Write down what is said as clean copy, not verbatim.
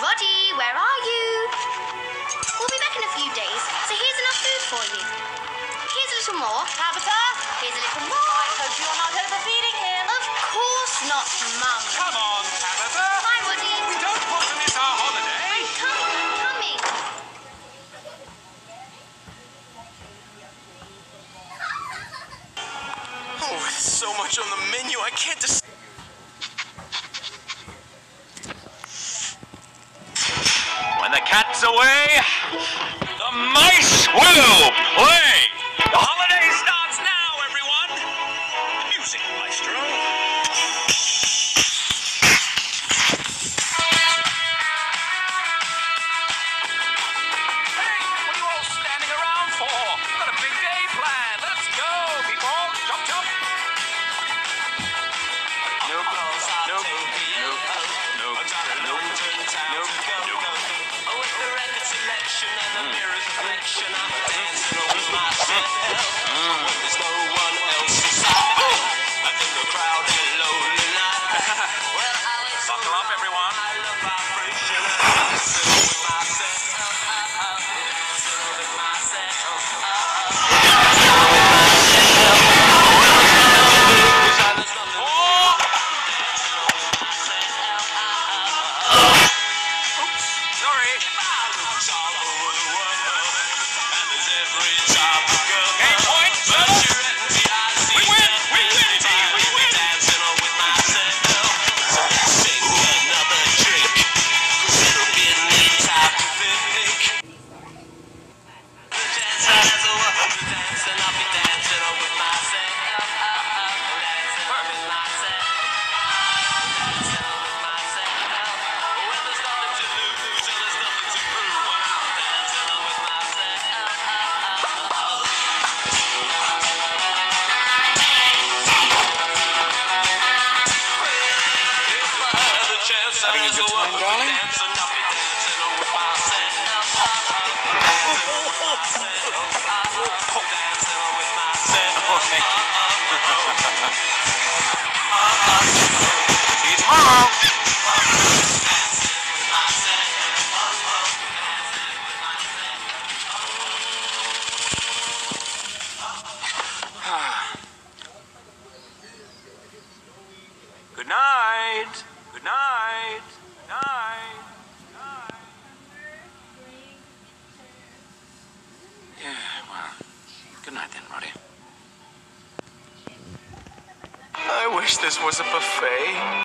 Roddy, where are you? We'll be back in a few days, so here's enough food for you. Here's a little more. Tabitha? Here's a little more. I hope you're not overfeeding him. Of course not, Mum. Come on, Tabitha. Hi, Roddy. We don't want to miss our holiday. I'm coming. Oh, there's so much on the menu, I can't decide. When the cat's away, the mice will play. The holiday starts now, everyone. Music, maestro. Hey, what are you all standing around for? We've got a big day planned. Let's go, people. Jump, jump. Nope, nope, nope, nope, nope, nope, nope. Oh, with the record selection and the mirror's reflection, I'm dancing with myself. When there's no one else inside, I think the crowd is lonely night. Well, I listen Buckle up, everyone. I love vibration. I'm dancing with myself. Dancing with myself. Sorry. All over the world, and there's every type of girl. Game point, But fellas. you reckon I see We win, that we win, every team, time we I be win. dancing with myself. Sing another drink, 'cause it'll get me topic. Dancing, I'll be dancing with myself. Dancing with myself. Dancing with myself. When there's nothing to lose and there's nothing to prove, when I'm dancing with myself. Having a good time, darling? See you tomorrow. Good night. Good night. Good night. Good night. Yeah, well, good night then, Roddy. I wish this was a buffet.